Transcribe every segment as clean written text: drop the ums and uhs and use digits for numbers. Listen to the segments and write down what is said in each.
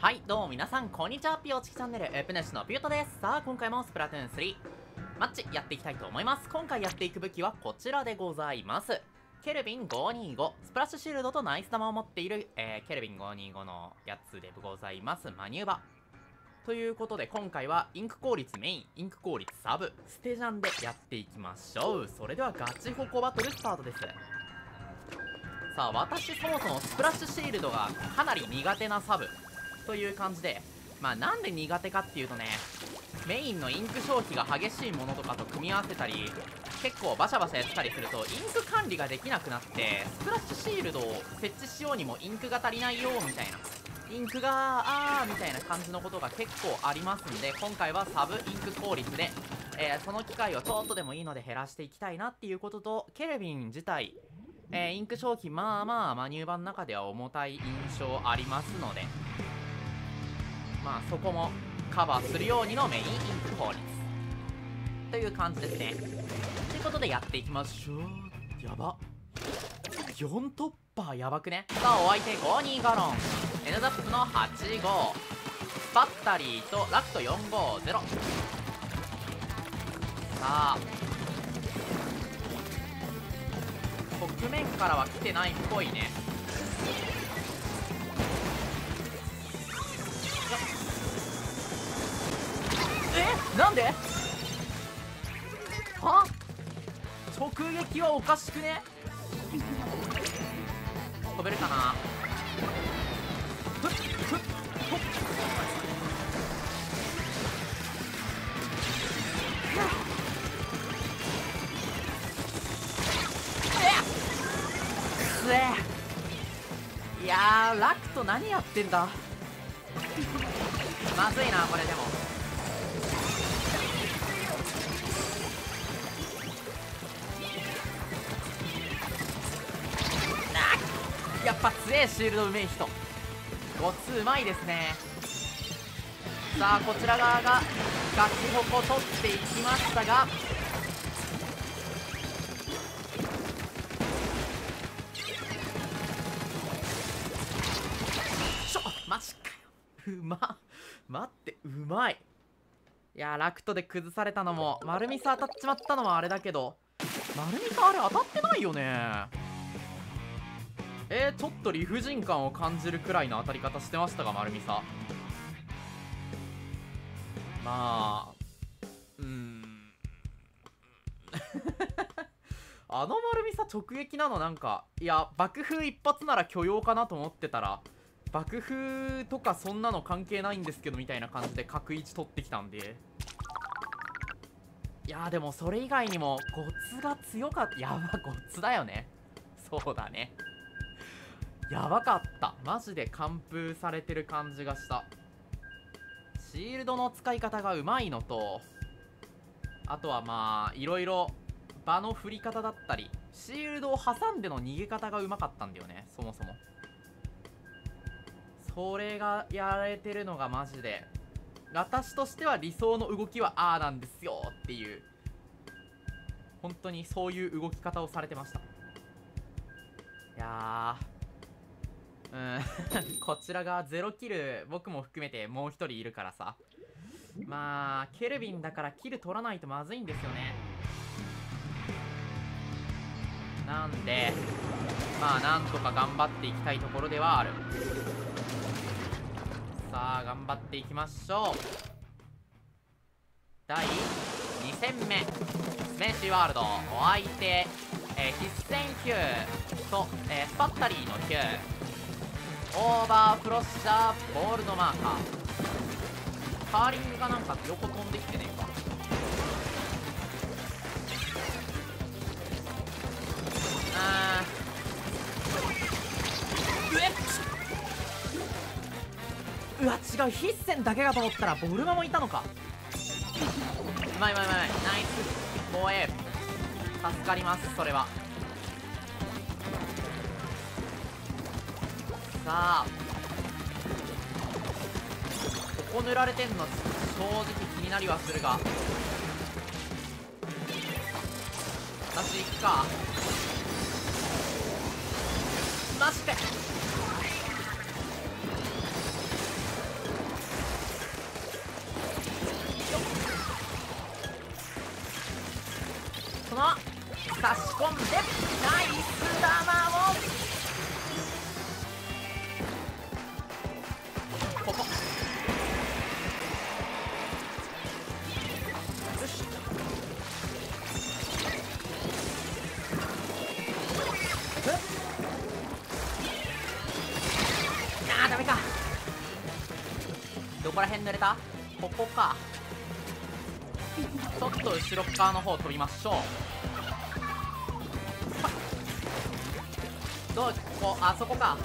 はい、どうも皆さん、こんにちは。ピオチキチャンネル、プネシのピュートです。さあ、今回もスプラトゥーン3、マッチやっていきたいと思います。今回やっていく武器はこちらでございます。ケルビン525、スプラッシュシールドとナイス玉を持っている、ケルビン525のやつでございます。マニューバ。ということで、今回はインク効率メイン、インク効率サブ、ステジャンでやっていきましょう。それではガチホコバトルスタートです。さあ、私そもそもスプラッシュシールドがかなり苦手なサブという感じで、なんで苦手かっていうとね、メインのインク消費が激しいものとかと組み合わせたり、結構バシャバシャやってたりするとインク管理ができなくなって、スプラッシュシールドを設置しようにもインクが足りないよみたいな、インクがみたいな感じのことが結構ありますんで、今回はサブインク効率で、その機会をちょっとでもいいので減らしていきたいなっていうことと、ケルビン自体、インク消費マニューバーの中では重たい印象ありますので、そこもカバーするようにのメインインク効率という感じですね。ということでやっていきましょう。やば4突破やばくね。さあお相手52ガロン N ザップの85スパッタリーとラクト450。さあ側面からは来てないっぽいね。なんでは直撃はおかしくね。飛べるかな。ふっふっほっくせえ。いやーラクト何やってんだ。まずいなこれ。でもやっぱ強え。シールドうめえ人ごつうまいですね。さあこちら側がガチホコ取っていきましたが、マジかよ。待ってうまい。いやラクトで崩されたのも丸ミス当たっちまったのもあれだけど、丸ミスあれ当たってないよね。ちょっと理不尽感を感じるくらいの当たり方してましたが、丸ミサ。あの丸ミサ直撃なのなんか、いや爆風一発なら許容かなと思ってたら、爆風とかそんなの関係ないんですけどみたいな感じで角位置取ってきたんで、いやでもそれ以外にもゴツが強かった。やばゴツだよね。そうだね、やばかった。マジで完封されてる感じがした。シールドの使い方がうまいのと、あとはいろいろ場の振り方だったり、シールドを挟んでの逃げ方がうまかったんだよね。そもそもそれがやられてるのがマジで、私としては理想の動きはなんですよっていう、本当にそういう動き方をされてました。いやこちらが0キル僕も含めてもう一人いるからさ、ケルビンだからキル取らないとまずいんですよね。なんでなんとか頑張っていきたいところではある。さあ頑張っていきましょう。第2戦目スメンシーワールド、お相手、必戦9と、スパッタリーの9、オーバーフロッシャーボールドマーカー、カーリングがなんか横飛んできてねえか。うわ違う、必戦だけかと思ったらボルマもいたのか。うまいナイス防衛、助かりますそれは。さあここ塗られてんの正直気になりはするが、私行くか。マジでどこら辺濡れた？ここか。ちょっと後ろ側の方飛びましょう。どこ、あそこか。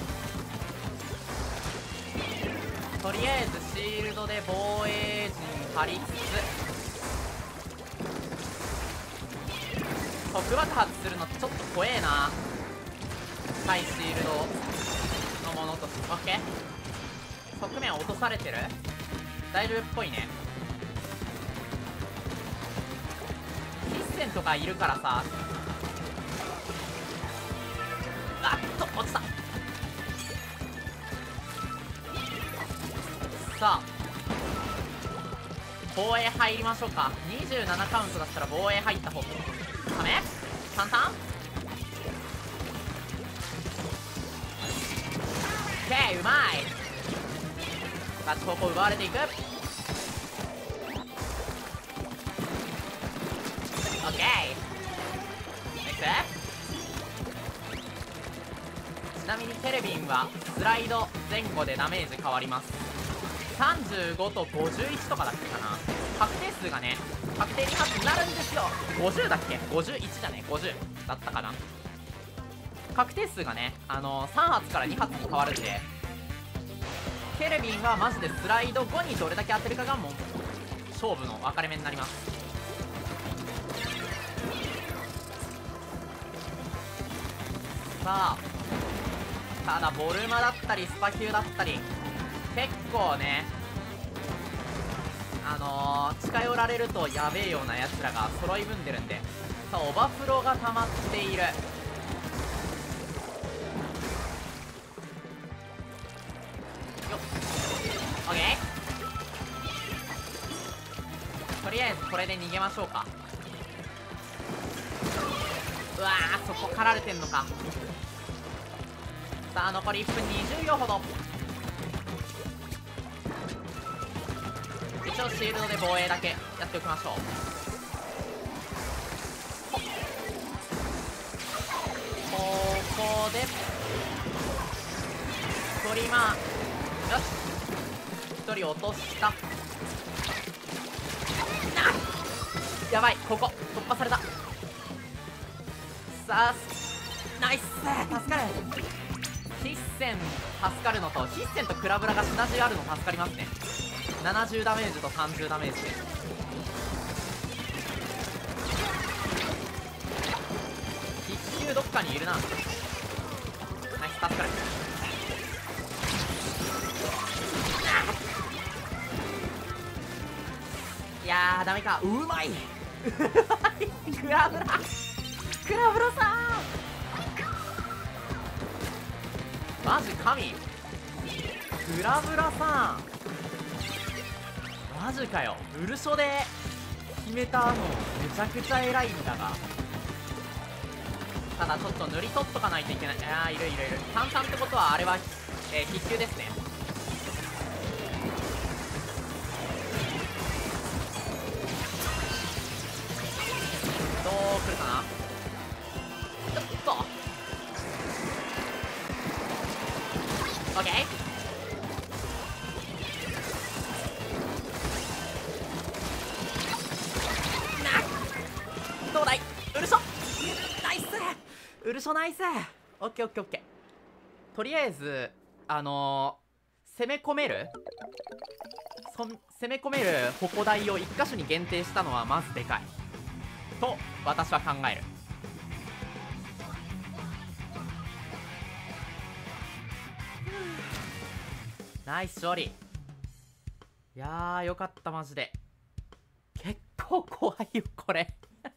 とりあえずシールドで防衛陣張りつつ、特爆発するのちょっと怖えな。対シールドのものとして。オッケー、側面落とされてる。大丈夫っぽいね。必戦とかいるからさ。あっと落ちた。さあ防衛入りましょうか。27カウントだったら防衛入った方がダメ。簡単。オッケー、うまい。ガチ方向奪われていく。オッケー、ナイス。ちなみにケルビンはスライド前後でダメージ変わります。35と51とかだっけかな。確定数がね、確定2発になるんですよ。50だっけ、51だね、50だったかな。確定数がね、3発から2発に変わるんで、ケルビンはマジでスライド後にどれだけ当てるかがもう勝負の分かれ目になります。さあただボルマだったりスパヒューだったり結構ね、近寄られるとやべえようなやつらが揃い踏んでるんで、さあオーバーフローが溜まっている。よっ、オッケー。とりあえずこれで逃げましょうか。うわー、そこ狩られてんのか。さあ残り1分20秒ほど。一応シールドで防衛だけやっておきましょう。ここでトリマー、よし1人落とした。やばい、ここ突破された。さあナイス、助かる。必戦助かるのと、必戦とクラブラがシナジーあるの助かりますね。70ダメージと30ダメージで。必修どっかにいるな。ナイス、助かる。いやーダメか。うまいクラブラさんマジ神。クラブラさんマジかよ。ウルショで決めたのめちゃくちゃ偉いんだが、ただちょっと塗り取っとかないといけない。あーいる。炭酸ってことはあれは、必修ですね。どう来るかな。ちょっとオッケー。どうだいウルショ。ナイスウルショ、ナイス。オッケー。とりあえず攻め込める矛台を1箇所に限定したのはまずでかいと私は考える。ナイス勝利。いやーよかった、マジで。結構怖いよこれ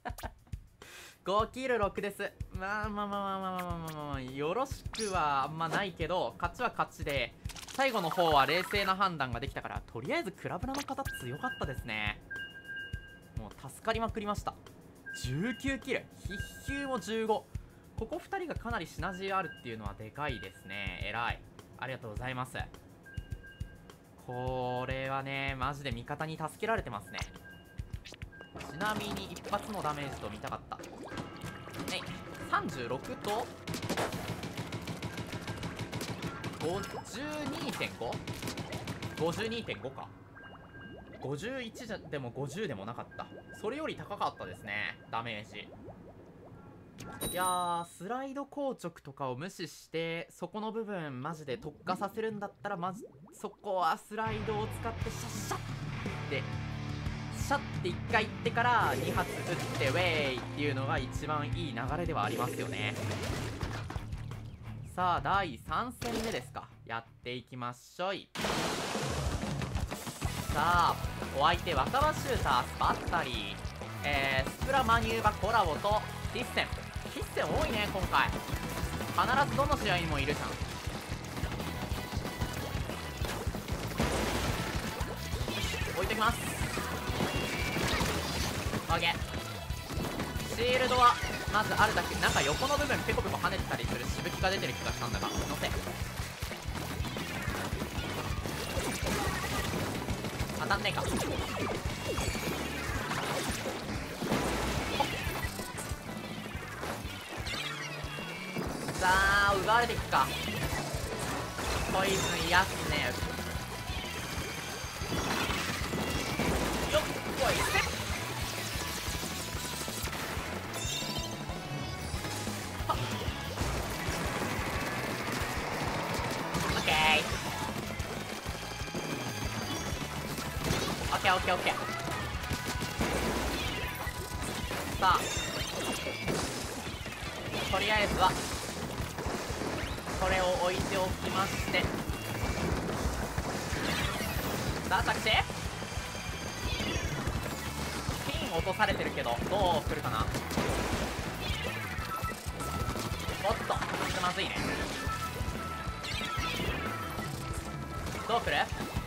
5キル6です。まあよろしくはあんまないけど、勝ちは勝ちで、最後の方は冷静な判断ができたから、とりあえずクラブラの方強かったですね。もう助かりまくりました。19キル、必修も15。ここ2人がかなりシナジーあるっていうのはでかいですね。偉い、ありがとうございます。これはねマジで味方に助けられてますね。ちなみに一発のダメージと見たかった。36と 52.5 52.5 か。51じゃでも50でもなかった。それより高かったですね、ダメージ。いやー、スライド硬直とかを無視してそこの部分マジで特化させるんだったら、まずそこはスライドを使ってシャッシャッってシャッて1回いってから2発撃ってウェイっていうのが一番いい流れではありますよね。さあ第3戦目ですか。やっていきましょい。さあお相手若葉シュータースパッタリー、スプラマニューバコラボとティッセン。ティッセン多いね今回。必ずどの試合にもいるじゃん。置いときます。オッケー。シールドはまずあるだけ。なんか横の部分ペコペコ跳ねてたりするしぶきが出てる気がしたんだが、のせ当たんねえか。さあ奪われていくか。ポイズンやすね。よっこいせっ。オッケーオッケーオッケーオッケー。さあとりあえずはこれを置いておきまして、さあ着地ピン落とされてるけどどう来るかな。おっとまずいね。どう来る。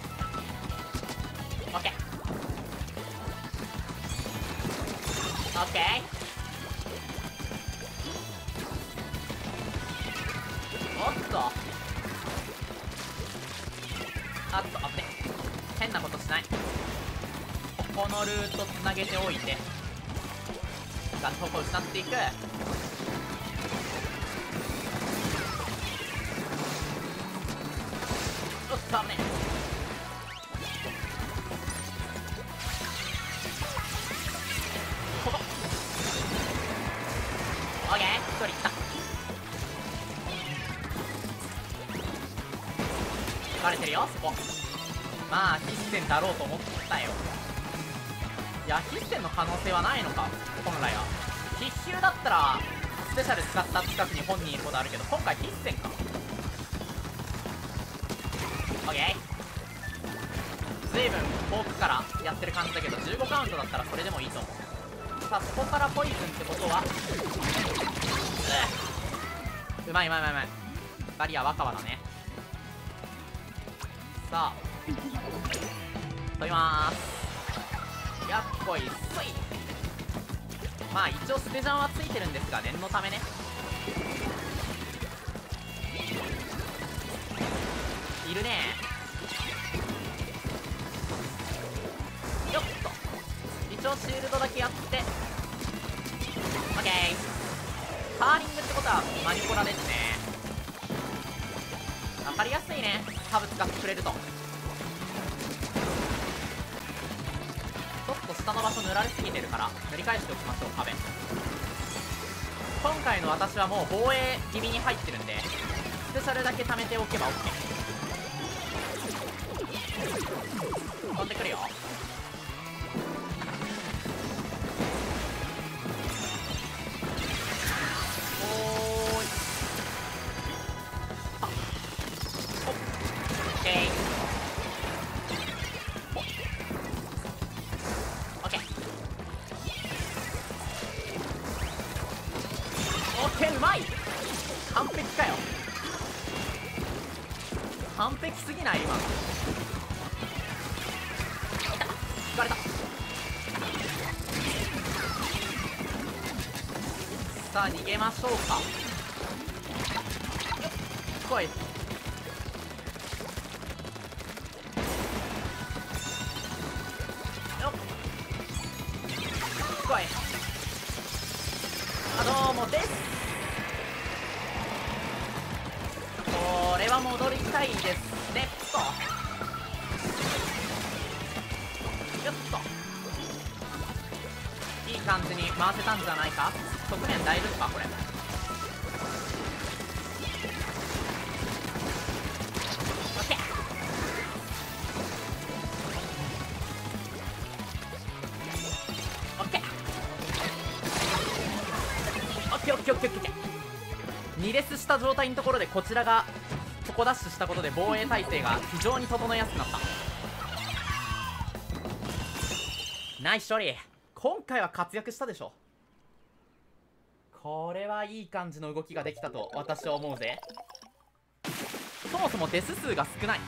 オッケーオッケー。おっとあっと危ね。変なことしない。ここのルートつなげておいてガッとこ失っていく。おっと危ね。ここオッケー。1人いった。バレてるよそこ。まあ必戦だろうと思ったよ。いや必戦の可能性はないのか本来は。必修だったらスペシャル使った近くに本人いることあるけど、今回必戦か。オッケー。随分遠くからやってる感じだけど15カウントだったらそれでもいいと思う。さあそこからポイズンってことはうまいうまいうまいうまい。バリア若葉だね。さあ飛びまーす。やっこいすい。まあ一応スペジャンはついてるんですが念のためね。いるねー。よっと一応シールドだけやって、オッケー。カーリングってことはマニコラですね。分かりやすいねサブ使ってくれると。ちょっと下の場所塗られすぎてるから塗り返しておきましょう壁。今回の私はもう防衛気味に入ってるんでスペシャルだけ貯めておけば OK。 飛んでくるよ。おーいオッケーオッケーオッケー。うまい。完璧かよ。完璧すぎない今の。引かれた。さあ逃げましょうか。来い。よっ来い。あどうもです。これは戻りたいですねと。 感じに回せたんじゃないか。側面大丈夫かこれ。オッケーオッケーオッケーオッケーオッケーオッケー。2レスした状態のところでこちらがチョコダッシュしたことで防衛態勢が非常に整いやすくなった。ナイス処理。今回は活躍したでしょ。これはいい感じの動きができたと私は思うぜ。そもそもデス数が少ない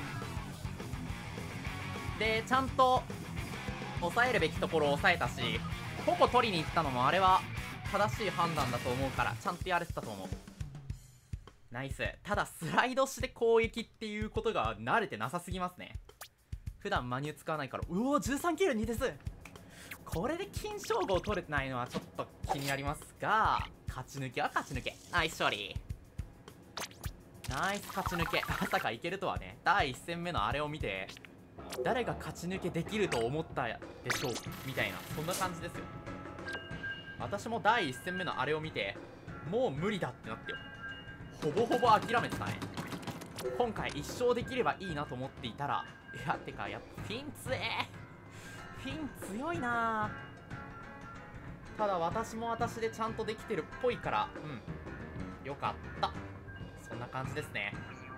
で、ちゃんと抑えるべきところを抑えたし、個々取りに行ったのもあれは正しい判断だと思うから、ちゃんとやれてたと思う。ナイス。ただスライドして攻撃っていうことが慣れてなさすぎますね。普段マニュー使わないから。うおー、13キル2です。これで金称号取れてないのはちょっと気になりますが、勝ち抜けは勝ち抜け。ナイス勝利。ナイス勝ち抜け。まさかいけるとはね。第1戦目のあれを見て誰が勝ち抜けできると思ったでしょうみたいな、そんな感じですよ。私も第1戦目のあれを見てもう無理だってなってよ、ほぼほぼ諦めてたね。今回1勝できればいいなと思っていたら、いやてかやっぱフィン強え。フィン強いな。ただ私も私でちゃんとできてるっぽいから、よかった。そんな感じですね。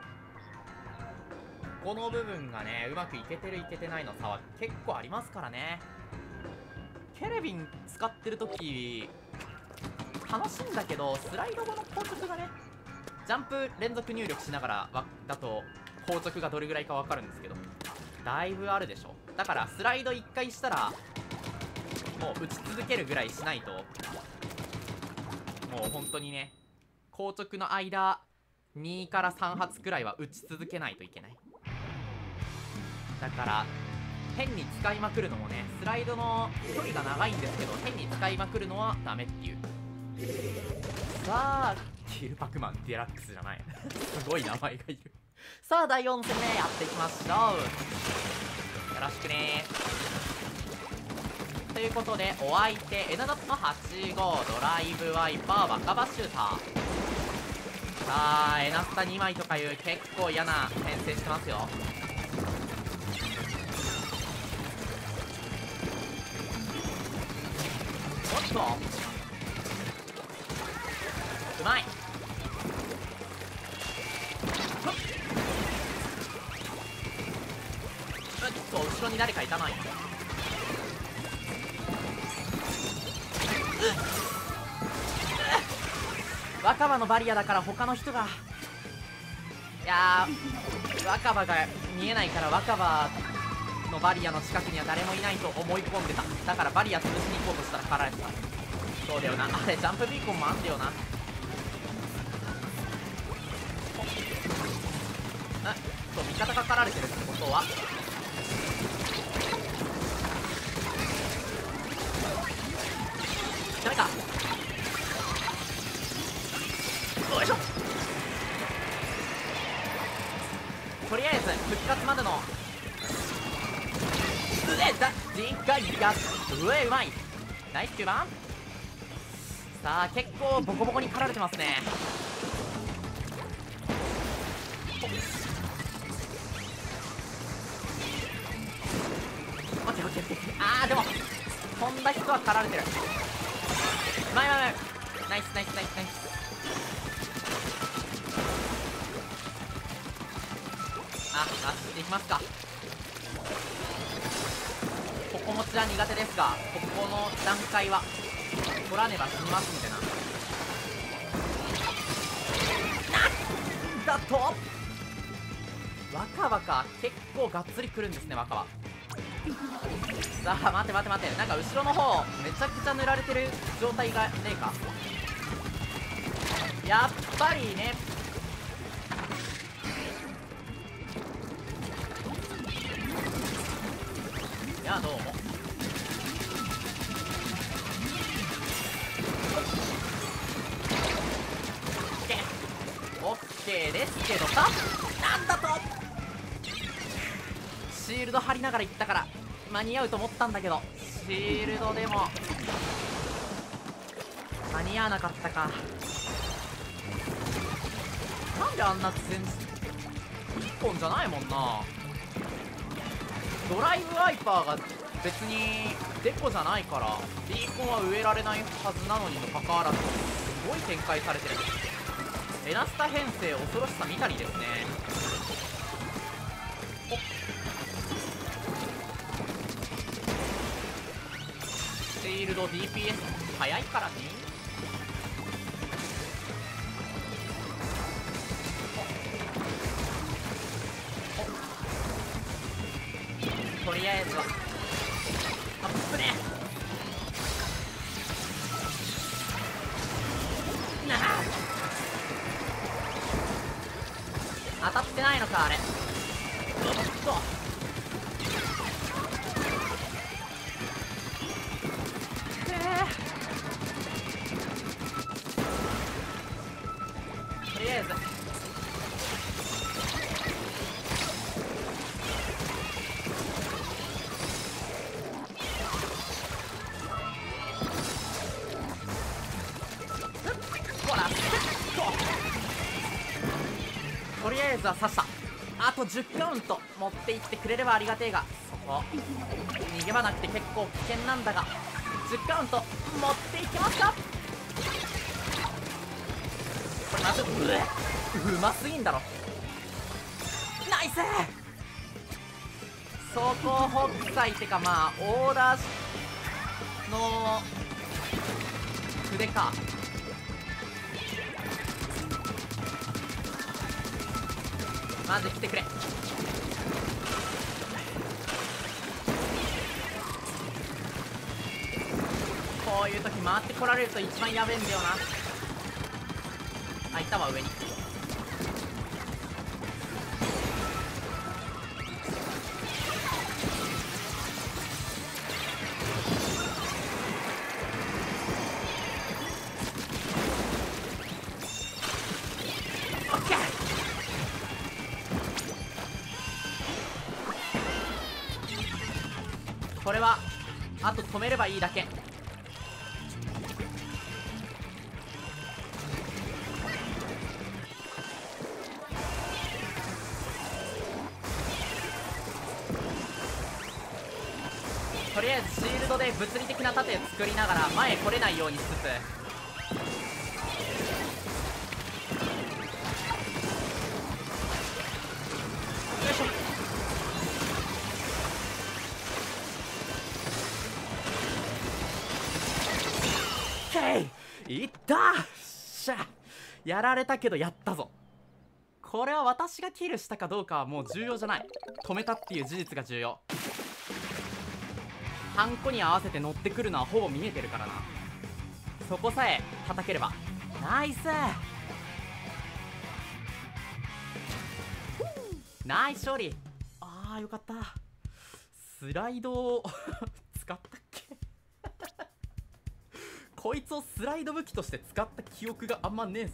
この部分がね、うまくいけてるいけてないの差は結構ありますからね。ケルビン使ってる時楽しいんだけど、スライド後の硬直がね、ジャンプ連続入力しながらだと硬直がどれぐらいか分かるんですけど、だいぶあるでしょ。だからスライド1回したらもう打ち続けるぐらいしないと、もう本当にね、硬直の間2から3発くらいは打ち続けないといけない。だから変に使いまくるのもね、スライドの距離が長いんですけど、変に使いまくるのはダメっていう。さあキルパクマンデラックスじゃないすごい名前がいるさあ第4戦目やっていきましょう。よろしくね。ということでお相手 N ドット85ドライブワイパー若葉シューター。さあエナスタ2枚とかいう結構嫌な編成してますよ。おっとうまい。後ろに誰かいたな。若葉のバリアだから他の人が、いやー若葉が見えないから若葉のバリアの近くには誰もいないと思い込んでた。だからバリア潰しに行こうとしたら狩られてた。そうだよな、あれジャンプビーコンもあんだよな。味方が狩られてるってことはダメか。よいしょ。とりあえず復活までの人海がうまい。ナイス9番。さあ結構ボコボコに狩られてますね。オッケーオッケーオッケー。あーでも飛んだ人は狩られてる。うまいうまいうまい。ナイスナイスナイスナイス。走っていきますか。ここ持ちは苦手ですが、ここの段階は取らねば死にますんでな。なんだと若葉か。結構がっつりくるんですね若葉。さあ待て待て待て、なんか後ろの方めちゃくちゃ塗られてる状態がねえか。やっぱりね。いやどうも。オッケーですけどさ、なんだとシールド張りながら行ったから間に合うと思ったんだけど、シールドでも間に合わなかったか。なんであんな全1本じゃないもんな。ドライブワイパーが別にデコじゃないからビーコンは植えられないはずなのにもかかわらずすごい展開されてる。エナスタ編成恐ろしさ見たりですね。シールド DPS 早いからね。とりあえずはあっぶねなあ、当たってないのかあれ。おっととりあえずほらとりあえずは刺した。あと10カウント持っていってくれればありがてえが、そこ逃げ場なくて結構危険なんだが10カウント持っていきますか。これまずうますぎんだろ。ナイス走行北斎ってか、まあオーダーの筆か。マジ来てくれ。こういう時回ってこられると一番やべえんだよな。あ、いたわ上に。オッケー。これはあと止めればいいだけ。とりあえずシールドで物理的な盾作りながら前来れないようにしつつ、よいしょ。いったーしゃ。やられたけどやったぞ。これは私がキルしたかどうかはもう重要じゃない。止めたっていう事実が重要。ハンコに合わせて乗ってくるのはほぼ見えてるからな。そこさえ叩ければ。ナイスナイス勝利。あーよかった。スライドを使ったっけこいつをスライド武器として使った記憶があんまねえぞ。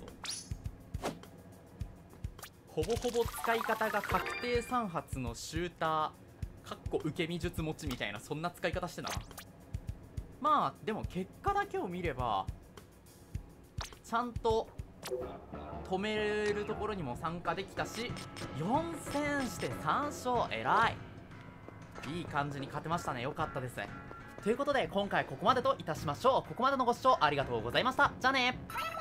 ほぼほぼ使い方が確定3発のシューターかっこ受け身術持ちみたいな、そんな使い方してな。まあでも結果だけを見ればちゃんと止めるところにも参加できたし、4戦して3勝、偉い。いい感じに勝てましたね。よかったです。ということで今回ここまでといたしましょう。ここまでのご視聴ありがとうございました。じゃあね。